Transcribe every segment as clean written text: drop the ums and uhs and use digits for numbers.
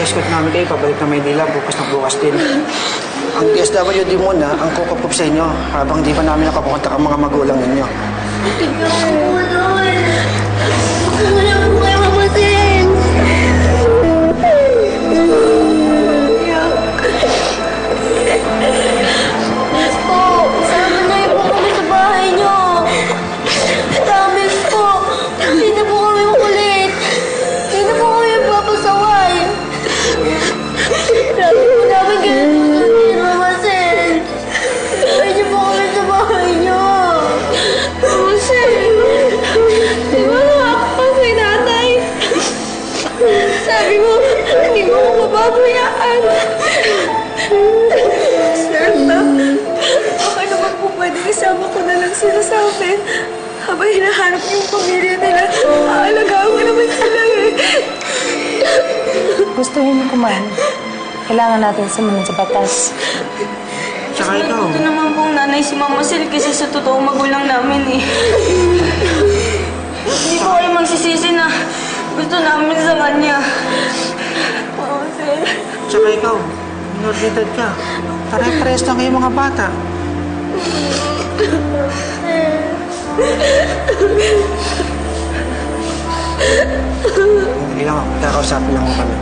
i-escort namin kayo pabalik na Maynila bukas na bukas din. Ang DSWD muna ang kukup sa inyo habang di pa namin nakapunta ang mga magulang ninyo. Wala po kayo mamasin. Miss po, isama na po kami sa bahay niyo. Promise po, hindi na po kami makulit. Hindi na po kami papasaway. Sabi po namin ganun hindi mamasin. Isama niyo po kami sa bahay niyo. Mamasin. Di ba nakakapag kay nanay? Sabi mo, hindi mo ko mababayaan. Sir, baka naman po pwede isama ko na lang sila sa amin. Habang hinahanap yung pamilya nila, aalagaan ko naman sila eh. Gustuhin mo kuman. Kailangan natin sumunod sa batas. Tsaka ikaw. Ito naman pong nanay si Mama Sil kasi sa totoong magulang namin eh. Hindi po kayo magsisisi na gusto namin sa kanya. Mama Sil. Tsaka ikaw, minorited ka. Pare-pares lang kayo mga bata. Hindi lang ako. Kakausapin lang mo kami.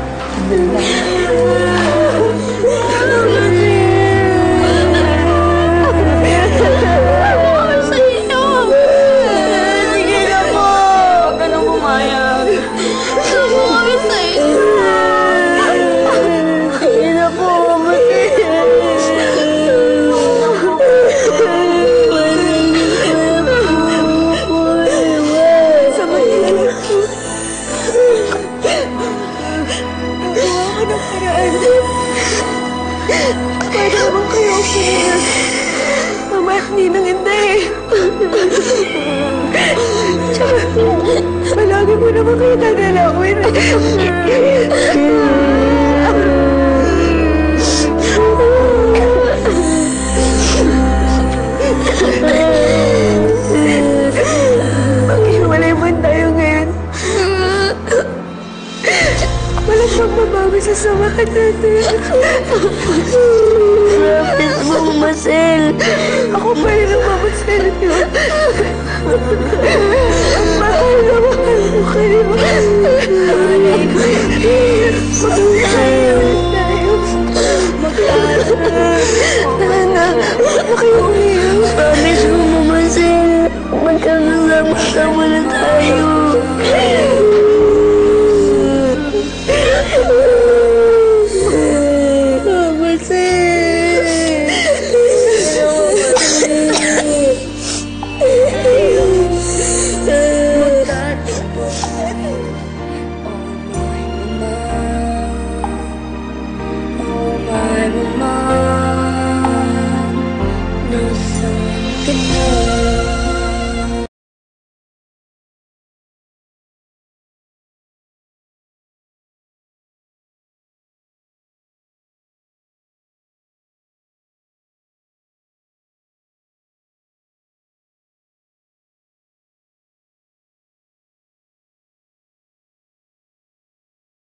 Sige na po. Huwag ka nang pumayag. Sumawit sa inyo. Sige na po, Mama Sil. Sa Manila po. Gawa ka ng paraan. Pwede naman kayo pumayag. Mama at Ninang Inday. Tsaka, palagi mo naman kayo tagalawin. Maghiwalay man tayo ngayon. Walang magbabago sa samahan natin. Promise mo, Mama Sil. Ako pa rin ang Mama Sil niyo. Mahal na mahal mo kayo. Mag-uwi tayo. Nana, huwag na kayo umiyak. Promise mo, Mama Sil. Magkakasama na tayo. Mama Sil. Oh, my mama, no son can